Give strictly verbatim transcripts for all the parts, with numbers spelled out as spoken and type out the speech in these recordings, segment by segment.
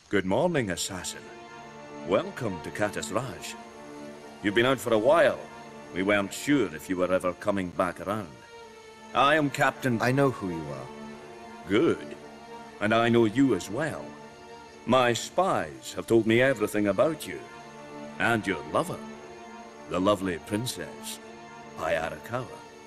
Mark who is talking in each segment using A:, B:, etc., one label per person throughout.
A: Good morning, assassin. Welcome to Katasraj. You've been out for a while. We weren't sure if you were ever coming back around. I am Captain...
B: I know who you are.
A: Good. And I know you as well. My spies have told me everything about you. And your lover. The lovely princess, Arakawa.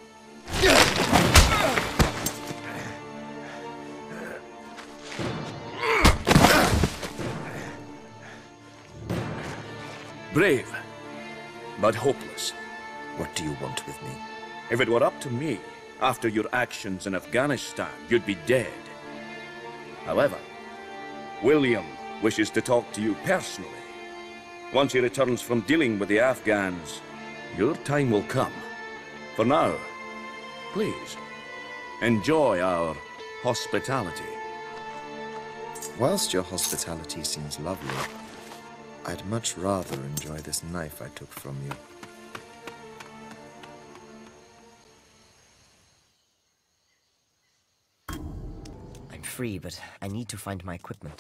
A: Brave, but hopeless.
B: What do you want with me?
A: If it were up to me, after your actions in Afghanistan, you'd be dead. However, William wishes to talk to you personally. Once he returns from dealing with the Afghans, your time will come. For now, please, enjoy our hospitality.
B: Whilst your hospitality seems lovely, I'd much rather enjoy this knife I took from you.
C: I'm free, but I need to find my equipment.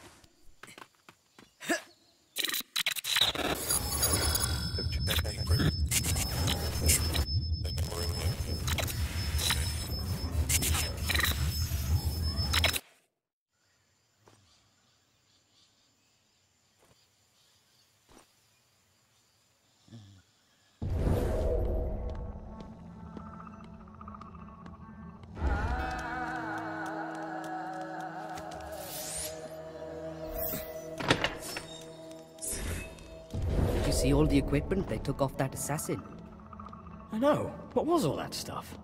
C: See all the equipment they took off that assassin?
D: I know. What was all that stuff?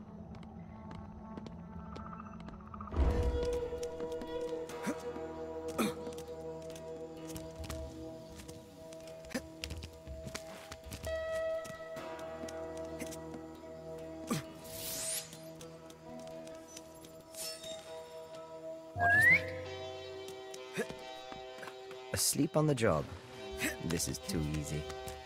C: What is that?
B: Asleep on the job. This is too easy.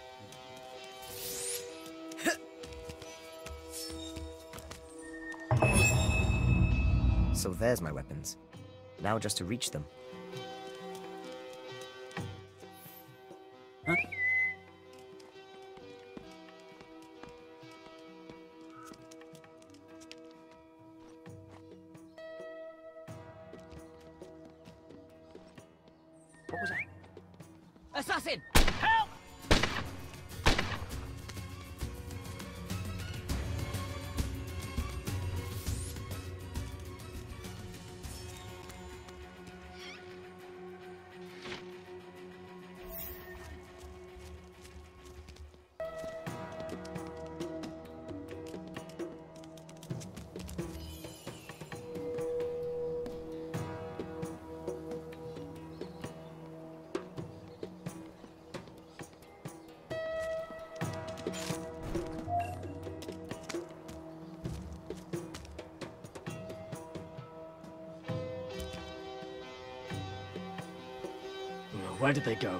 B: So there's my weapons. Now just to reach them.
C: Huh? What was that? Assassin! Help!
D: Where did they go?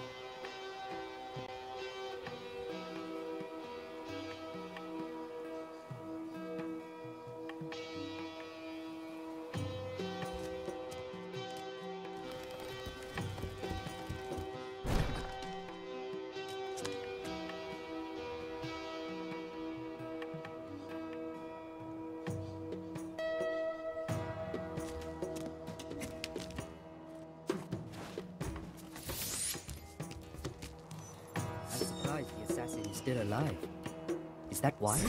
C: The assassin is still alive. Is that why?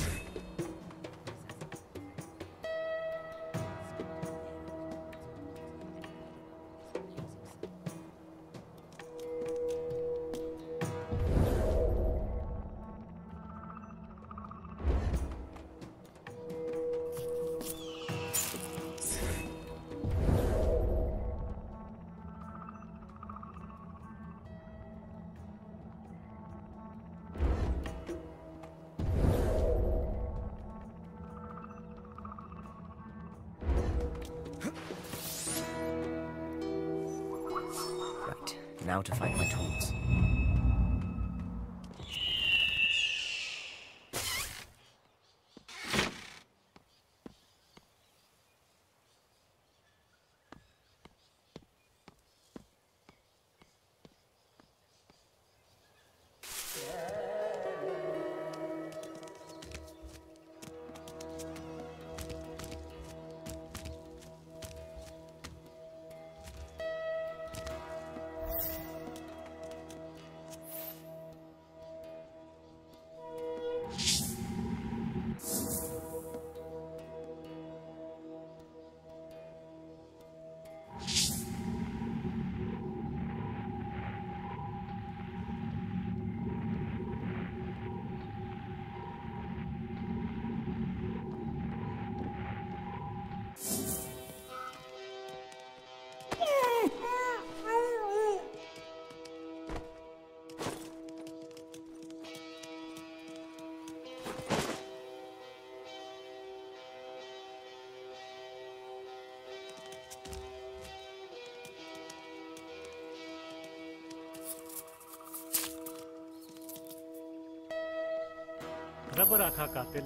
C: Now to find my tools.
E: रब रखा कातिल।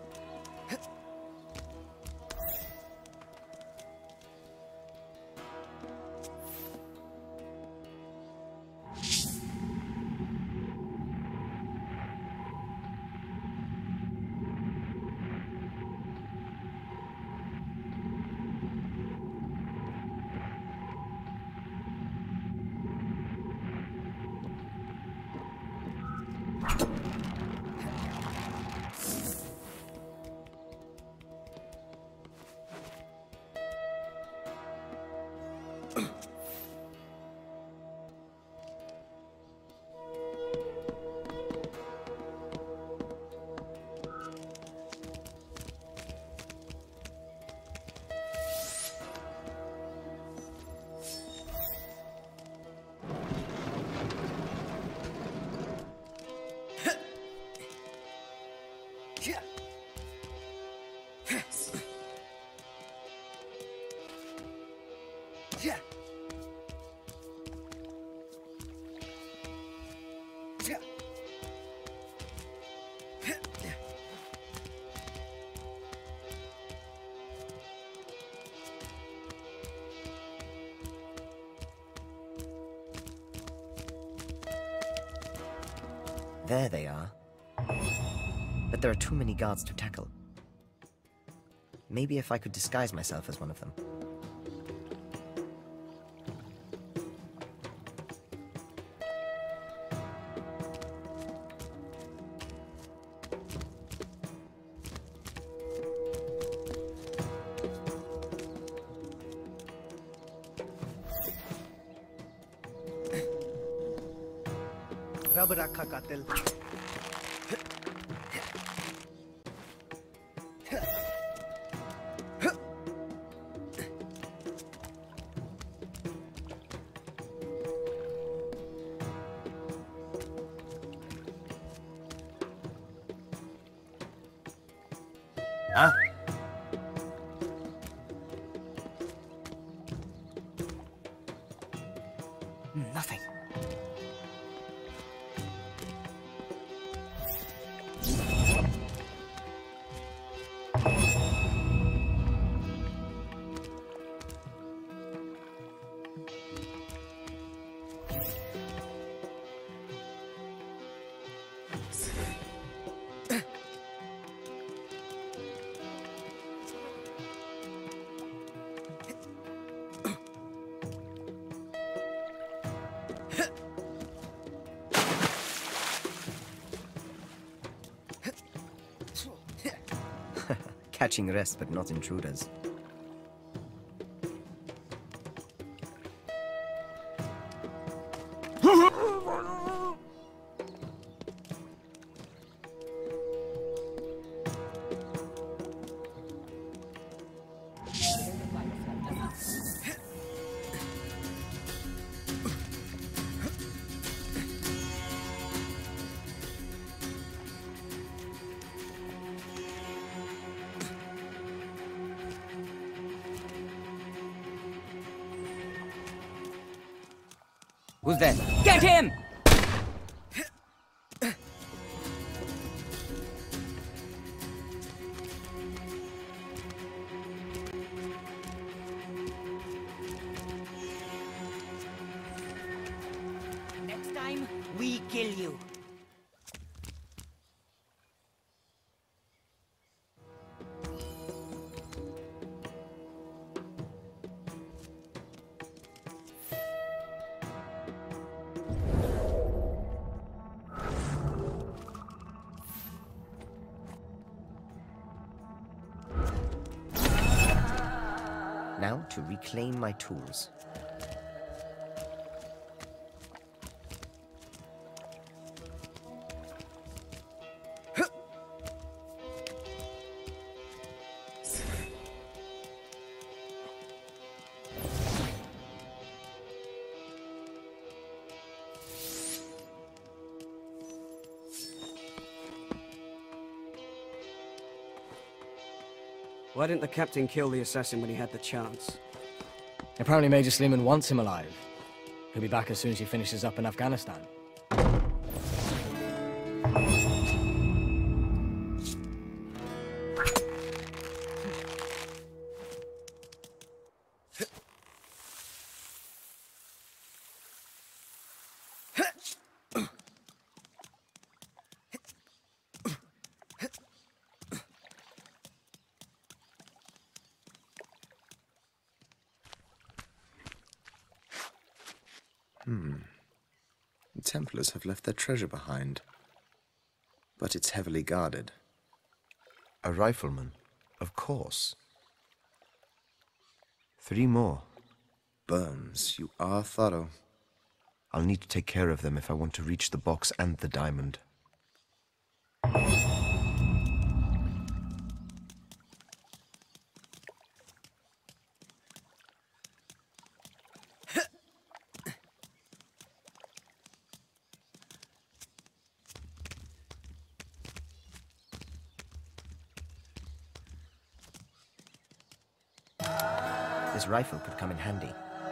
F: There they are. But there are too many guards to tackle. Maybe if I could disguise myself as one of them.
G: रब रखा कातिल।
F: Huh? Nothing. Catching rest, but not intruders.
C: Who's there? Get him!
H: Next time, we kill you.
F: Now to reclaim my tools.
I: Why didn't the captain kill the assassin when he had the chance?
D: Apparently Major Sleeman wants him alive. He'll be back as soon as he finishes up in Afghanistan.
B: Hmm. The Templars have left their treasure behind. But it's heavily guarded.
E: A rifleman, of course. Three more.
B: Burns, you are thorough.
E: I'll need to take care of them if I want to reach the box and the diamond.
F: This rifle could come in handy.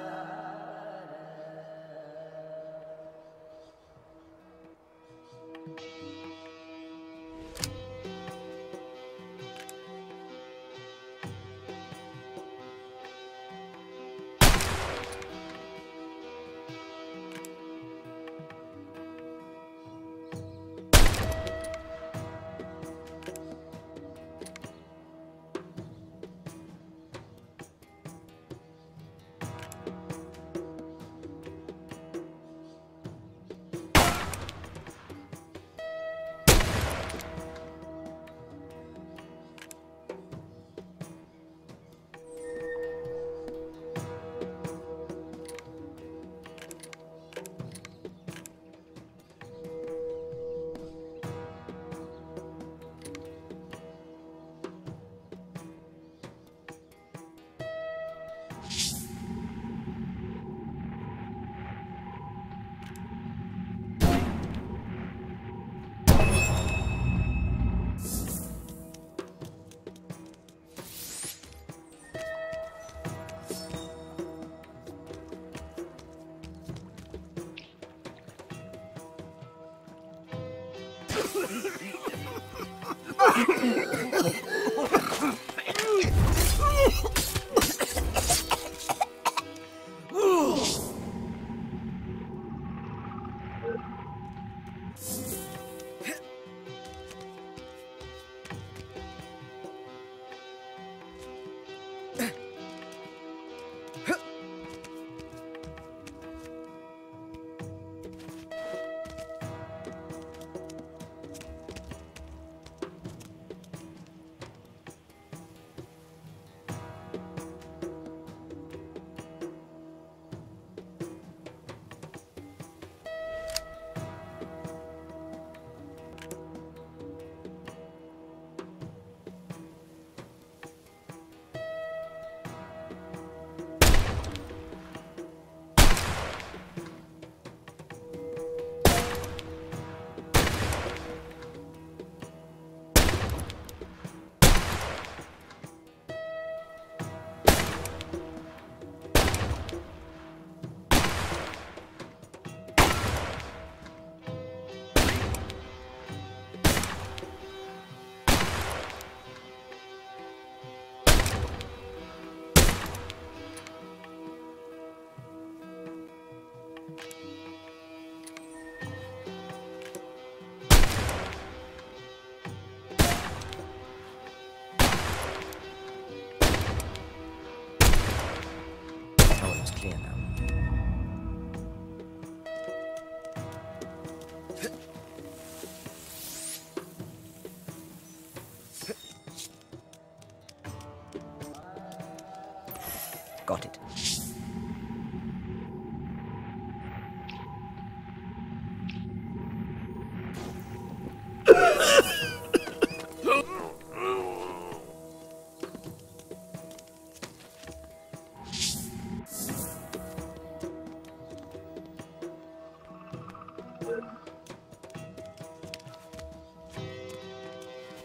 F: Got it.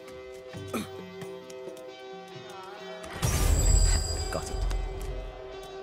F: Got it.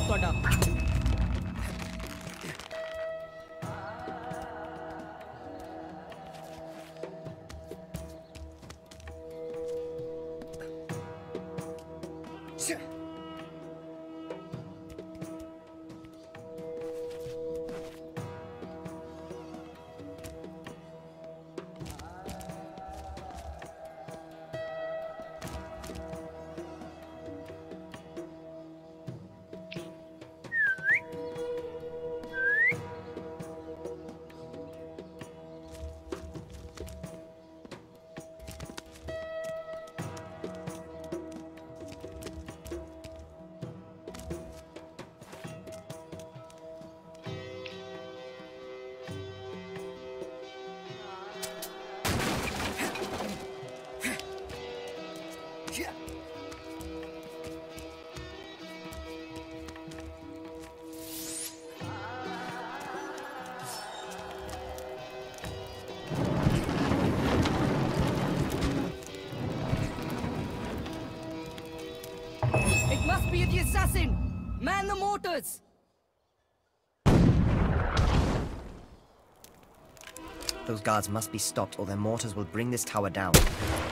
C: ਤੁਹਾਡਾ
H: Must be the assassin! Man the mortars!
F: Those guards must be stopped or their mortars will bring this tower down.